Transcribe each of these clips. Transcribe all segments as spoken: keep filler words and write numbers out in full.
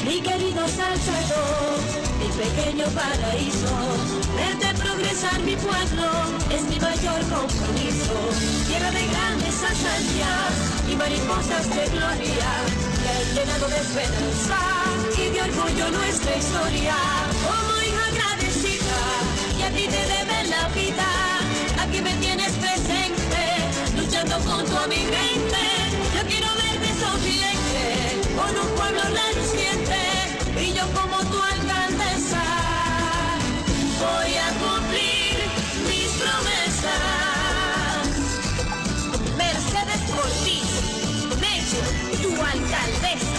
mi querido Salcedo, mi pequeño paraíso. Verte progresar mi pueblo es mi mayor compromiso. Tierra de grandes hazañas y mariposas de gloria, que han llenado de esperanza y de orgullo nuestra historia. Como hija agradecida, y a ti te debe la vida, aquí me tienes presente, luchando junto a mi gente. Yo quiero verte sonriente, con un pueblo reluciente, y yo como tu alcaldesa voy a cumplir mis promesas. Mercedes Ortiz, Mecho, tu alcaldesa.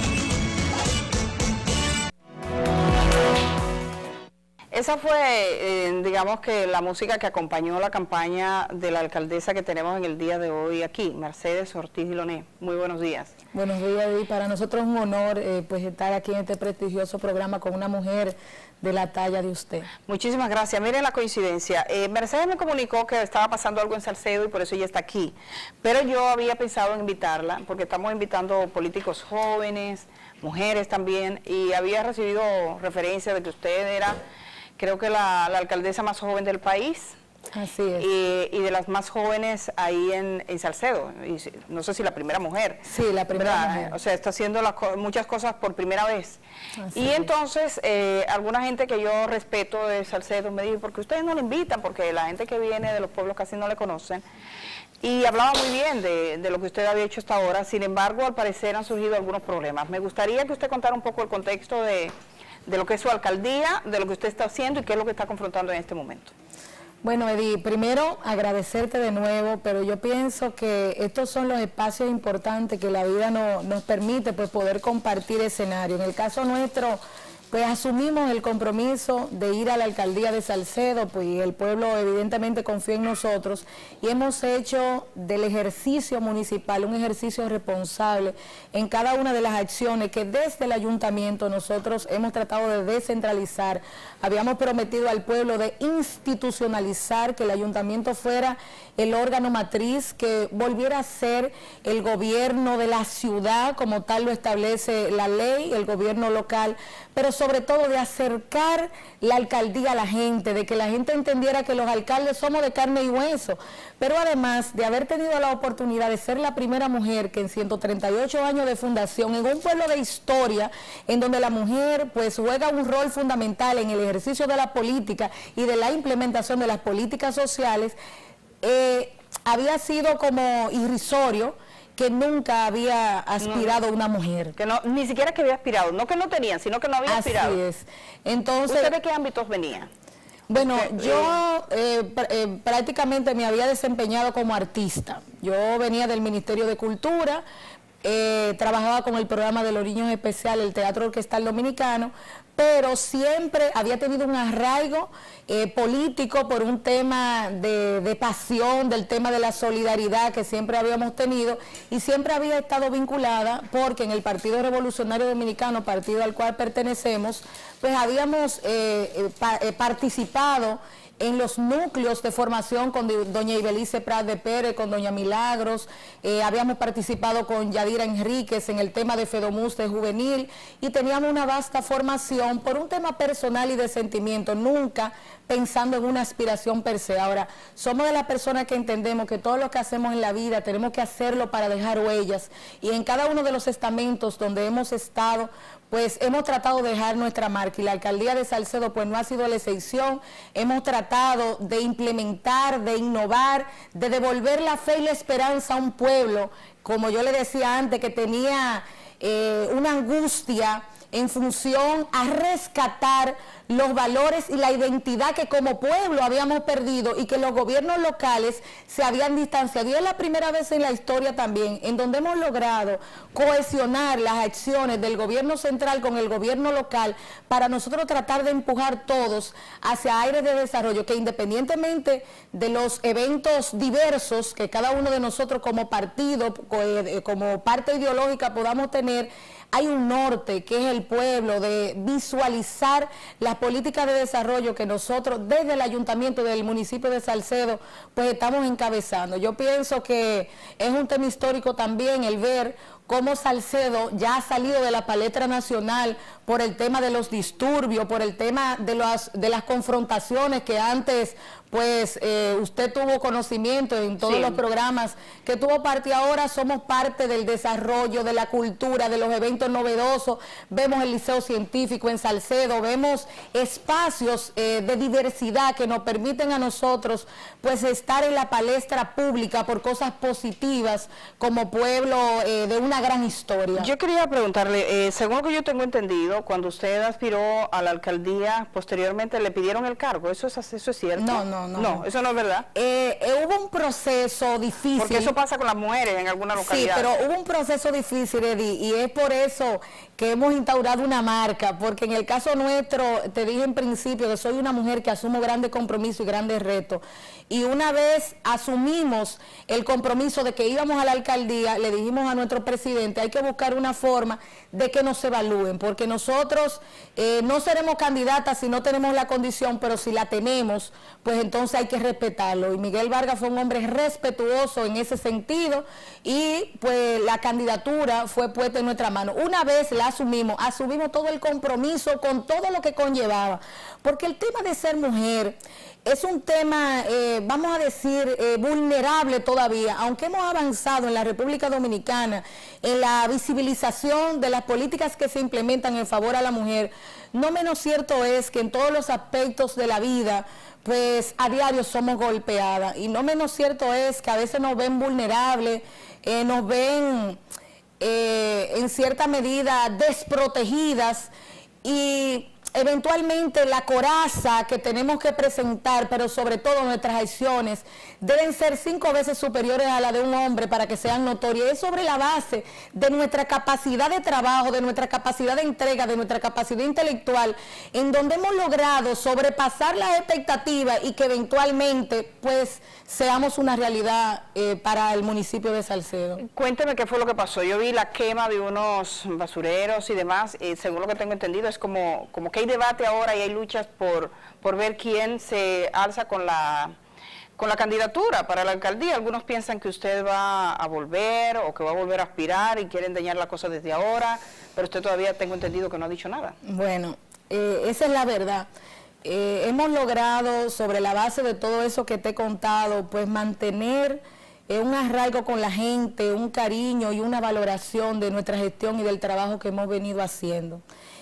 Esa fue, eh, digamos que la música que acompañó la campaña de la alcaldesa que tenemos en el día de hoy aquí, Mercedes Ortiz Diloné. Muy buenos días. Buenos días, y para nosotros es un honor eh, pues estar aquí en este prestigioso programa con una mujer de la talla de usted. Muchísimas gracias. Miren la coincidencia. Eh, Mercedes me comunicó que estaba pasando algo en Salcedo y por eso ella está aquí. Pero yo había pensado en invitarla, porque estamos invitando políticos jóvenes, mujeres también, y había recibido referencia de que usted era, creo que la, la alcaldesa más joven del país. Así es. Y, y de las más jóvenes ahí en, en Salcedo, y no sé si la primera mujer. Sí, la primera ¿verdad? mujer. O sea, está haciendo las, muchas cosas por primera vez. Así y es. entonces, eh, alguna gente que yo respeto de Salcedo me dijo, ¿por qué ustedes no le invitan? Porque la gente que viene de los pueblos casi no le conocen. Y hablaba muy bien de, de lo que usted había hecho hasta ahora. Sin embargo, al parecer han surgido algunos problemas. Me gustaría que usted contara un poco el contexto de, de lo que es su alcaldía, de lo que usted está haciendo y qué es lo que está confrontando en este momento. Bueno, Edith, primero agradecerte de nuevo, pero yo pienso que estos son los espacios importantes que la vida no, nos permite pues, poder compartir escenario. En el caso nuestro, pues asumimos el compromiso de ir a la alcaldía de Salcedo, pues el pueblo evidentemente confió en nosotros y hemos hecho del ejercicio municipal un ejercicio responsable en cada una de las acciones que desde el ayuntamiento nosotros hemos tratado de descentralizar. Habíamos prometido al pueblo de institucionalizar, que el ayuntamiento fuera el órgano matriz, que volviera a ser el gobierno de la ciudad, como tal lo establece la ley, el gobierno local, pero sobre todo de acercar la alcaldía a la gente, de que la gente entendiera que los alcaldes somos de carne y hueso, pero además de haber tenido la oportunidad de ser la primera mujer que en ciento treinta y ocho años de fundación, en un pueblo de historia, en donde la mujer pues juega un rol fundamental en el ejercicio de la política y de la implementación de las políticas sociales, eh, había sido como irrisorio que nunca había aspirado no, una mujer. Que no, ni siquiera que había aspirado, no que no tenían, sino que no había Así aspirado. Así es. Entonces, ¿usted de qué ámbitos venía? Bueno, Usted, yo eh, pr eh, prácticamente me había desempeñado como artista. Yo venía del Ministerio de Cultura, eh, trabajaba con el programa de los niños especiales, el Teatro Orquestal Dominicano, pero siempre había tenido un arraigo eh, político por un tema de, de pasión, del tema de la solidaridad que siempre habíamos tenido, y siempre había estado vinculada porque en el Partido Revolucionario Dominicano, partido al cual pertenecemos, pues habíamos eh, eh, pa eh, participado en los núcleos de formación con doña Ibelice Prat de Pérez, con doña Milagros, eh, habíamos participado con Yadira Enríquez en el tema de Fedomus de juvenil, y teníamos una vasta formación por un tema personal y de sentimiento, nunca pensando en una aspiración per se. Ahora, somos de las personas que entendemos que todo lo que hacemos en la vida tenemos que hacerlo para dejar huellas, y en cada uno de los estamentos donde hemos estado, pues hemos tratado de dejar nuestra marca, y la alcaldía de Salcedo pues no ha sido la excepción. Hemos tratado de implementar, de innovar, de devolver la fe y la esperanza a un pueblo, como yo le decía antes, que tenía eh, una angustia en función a rescatar los valores y la identidad que como pueblo habíamos perdido y que los gobiernos locales se habían distanciado. Y es la primera vez en la historia también en donde hemos logrado cohesionar las acciones del gobierno central con el gobierno local para nosotros tratar de empujar todos hacia aires de desarrollo, que independientemente de los eventos diversos que cada uno de nosotros como partido, como parte ideológica podamos tener, hay un norte que es el pueblo, de visualizar las políticas de desarrollo que nosotros desde el ayuntamiento del municipio de Salcedo pues estamos encabezando. Yo pienso que es un tema histórico también el ver cómo Salcedo ya ha salido de la palestra nacional por el tema de los disturbios, por el tema de las, de las confrontaciones que antes pues eh, usted tuvo conocimiento en todos sí. los programas que tuvo parte. Ahora somos parte del desarrollo, de la cultura, de los eventos novedosos. Vemos el Liceo Científico en Salcedo, vemos espacios eh, de diversidad que nos permiten a nosotros pues estar en la palestra pública por cosas positivas como pueblo eh, de una gran historia. Yo quería preguntarle, eh, según lo que yo tengo entendido, cuando usted aspiró a la alcaldía, posteriormente le pidieron el cargo, ¿eso es, eso es cierto? No, no. No, no, eso no es verdad. Eh, eh, hubo un proceso difícil. Porque eso pasa con las mujeres en alguna localidad. Sí, pero hubo un proceso difícil, Eddie, y es por eso que hemos instaurado una marca, porque en el caso nuestro, te dije en principio que soy una mujer que asumo grandes compromisos y grandes retos, y una vez asumimos el compromiso de que íbamos a la alcaldía, le dijimos a nuestro presidente, hay que buscar una forma de que nos evalúen, porque nosotros eh, no seremos candidatas si no tenemos la condición, pero si la tenemos, pues entonces hay que respetarlo, y Miguel Vargas fue un hombre respetuoso en ese sentido, y pues la candidatura fue puesta en nuestra mano. Una vez la asumimos, asumimos todo el compromiso con todo lo que conllevaba, porque el tema de ser mujer es un tema, eh, vamos a decir, eh, vulnerable todavía, aunque hemos avanzado en la República Dominicana en la visibilización de las políticas que se implementan en favor a la mujer. No menos cierto es que en todos los aspectos de la vida, pues a diario somos golpeadas, y no menos cierto es que a veces nos ven vulnerables, eh, nos ven eh, en cierta medida desprotegidas, y eventualmente la coraza que tenemos que presentar, pero sobre todo nuestras acciones, deben ser cinco veces superiores a la de un hombre para que sean notorias. Es sobre la base de nuestra capacidad de trabajo, de nuestra capacidad de entrega, de nuestra capacidad intelectual, en donde hemos logrado sobrepasar las expectativas y que eventualmente pues seamos una realidad eh, para el municipio de Salcedo. Cuénteme qué fue lo que pasó. Yo vi la quema de unos basureros y demás, y según lo que tengo entendido es como, como que hay debate ahora y hay luchas por, por ver quién se alza con la, con la candidatura para la alcaldía. Algunos piensan que usted va a volver o que va a volver a aspirar y quieren dañar la cosa desde ahora, pero usted todavía tengo entendido que no ha dicho nada. Bueno, eh, esa es la verdad. Eh, hemos logrado, sobre la base de todo eso que te he contado, pues mantener eh, un arraigo con la gente, un cariño y una valoración de nuestra gestión y del trabajo que hemos venido haciendo.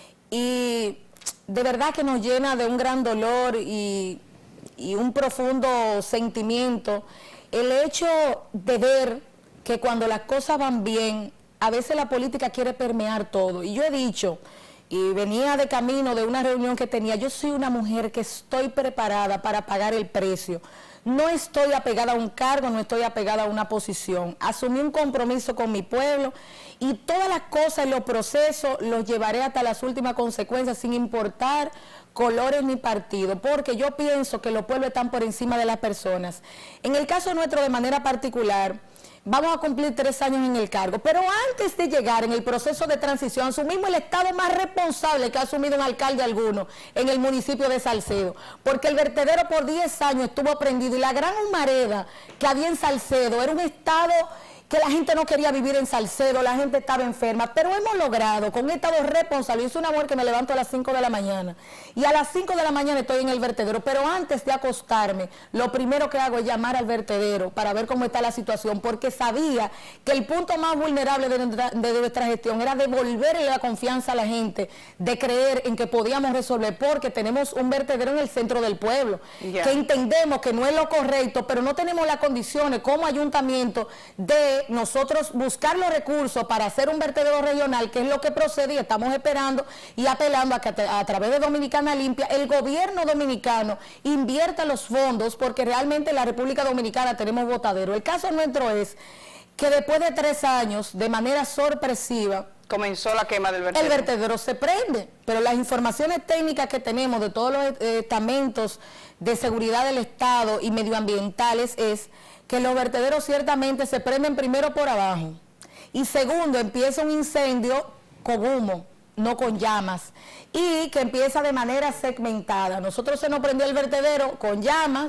Y de verdad que nos llena de un gran dolor y, y un profundo sentimiento el hecho de ver que cuando las cosas van bien, a veces la política quiere permear todo. Y yo he dicho, y venía de camino de una reunión que tenía, yo soy una mujer que estoy preparada para pagar el precio. No estoy apegada a un cargo, no estoy apegada a una posición. Asumí un compromiso con mi pueblo y todas las cosas, los procesos, los llevaré hasta las últimas consecuencias sin importar colores ni partido, porque yo pienso que los pueblos están por encima de las personas. En el caso nuestro de manera particular, vamos a cumplir tres años en el cargo, pero antes de llegar en el proceso de transición, asumimos el Estado más responsable que ha asumido un alcalde alguno en el municipio de Salcedo, porque el vertedero por diez años estuvo prendido y la gran humareda que había en Salcedo era un estado que la gente no quería vivir en Salcedo, la gente estaba enferma, pero hemos logrado con un estado responsable. Yo soy una mujer que me levanto a las cinco de la mañana y a las cinco de la mañana estoy en el vertedero, pero antes de acostarme, lo primero que hago es llamar al vertedero para ver cómo está la situación, porque sabía que el punto más vulnerable de nuestra, de nuestra gestión era devolverle la confianza a la gente, de creer en que podíamos resolver, porque tenemos un vertedero en el centro del pueblo, yeah. que entendemos que no es lo correcto, pero no tenemos las condiciones como ayuntamiento de nosotros buscar los recursos para hacer un vertedero regional, que es lo que procede, y estamos esperando y apelando a que a, a través de Dominicana Limpia el gobierno dominicano invierta los fondos, porque realmente en la República Dominicana tenemos botadero. El caso nuestro es que después de tres años, de manera sorpresiva, comenzó la quema del vertedero. El vertedero se prende, pero las informaciones técnicas que tenemos de todos los estamentos de seguridad del Estado y medioambientales es que los vertederos ciertamente se prenden primero por abajo y segundo empieza un incendio con humo, no con llamas, y que empieza de manera segmentada. Nosotros se nos prendió el vertedero con llamas,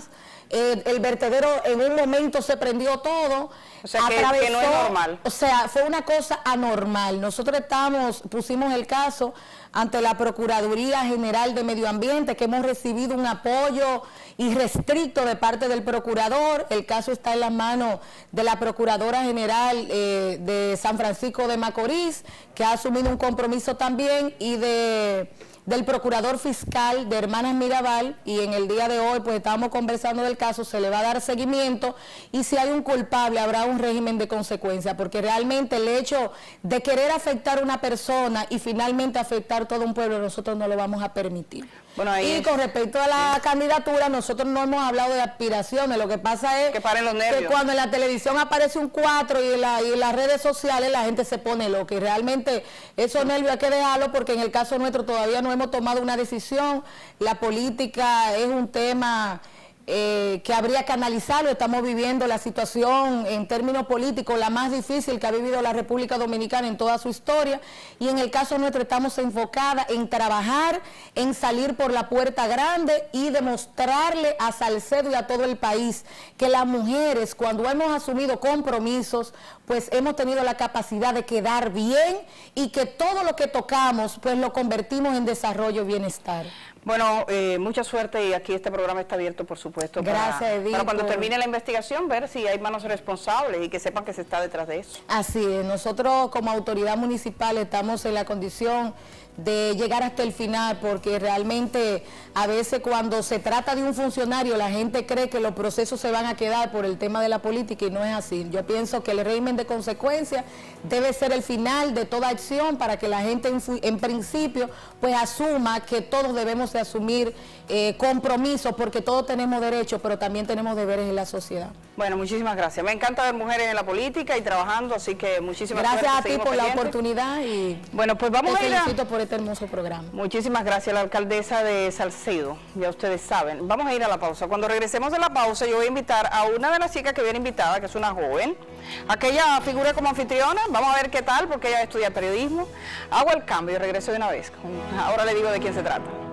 eh, el vertedero en un momento se prendió todo. O sea, que, que no es normal. O sea, fue una cosa anormal. Nosotros estamos, pusimos el caso ante la Procuraduría General de Medio Ambiente, que hemos recibido un apoyo irrestricto de parte del procurador. El caso está en las manos de la Procuradora General eh, de San Francisco de Macorís, que ha asumido un compromiso también, y de... del procurador fiscal de Hermanas Mirabal, y en el día de hoy pues estábamos conversando del caso, se le va a dar seguimiento y si hay un culpable habrá un régimen de consecuencia, porque realmente el hecho de querer afectar a una persona y finalmente afectar todo un pueblo, nosotros no lo vamos a permitir. Bueno, ahí y es. Con respecto a la sí. candidatura, nosotros no hemos hablado de aspiraciones, lo que pasa es que, paren los nervios. que cuando en la televisión aparece un cuatro y en, la, y en las redes sociales la gente se pone loca, y realmente esos sí. nervios hay que dejarlo, porque en el caso nuestro todavía no hemos tomado una decisión. La política es un tema eh, que habría que analizarlo. Estamos viviendo la situación en términos políticos la más difícil que ha vivido la República Dominicana en toda su historia, y en el caso nuestro estamos enfocadas en trabajar, en salir por la puerta grande y demostrarle a Salcedo y a todo el país que las mujeres, cuando hemos asumido compromisos, pues hemos tenido la capacidad de quedar bien, y que todo lo que tocamos pues lo convertimos en desarrollo y bienestar. Bueno, eh, mucha suerte, y aquí este programa está abierto, por supuesto, Gracias, para, Edith, para cuando por... termine la investigación, ver si hay manos responsables y que sepan que se está detrás de eso. Así es, nosotros como autoridad municipal estamos en la condición de llegar hasta el final, porque realmente a veces cuando se trata de un funcionario la gente cree que los procesos se van a quedar por el tema de la política, y no es así. Yo pienso que el régimen de consecuencia debe ser el final de toda acción, para que la gente en, en principio pues asuma que todos debemos de asumir eh, compromisos, porque todos tenemos derechos, pero también tenemos deberes en la sociedad. Bueno, muchísimas gracias. Me encanta ver mujeres en la política y trabajando, así que muchísimas gracias. Gracias a ti por pendientes. La oportunidad, y bueno, pues vamos te a ir a... felicito por este hermoso programa. Muchísimas gracias a la alcaldesa de Salcedo, ya ustedes saben. Vamos a ir a la pausa. Cuando regresemos de la pausa, yo voy a invitar a una de las chicas que viene invitada, que es una joven, a que ella figure como anfitriona. Vamos a ver qué tal, porque ella estudia periodismo. Hago el cambio y regreso de una vez. Ahora le digo de quién se trata.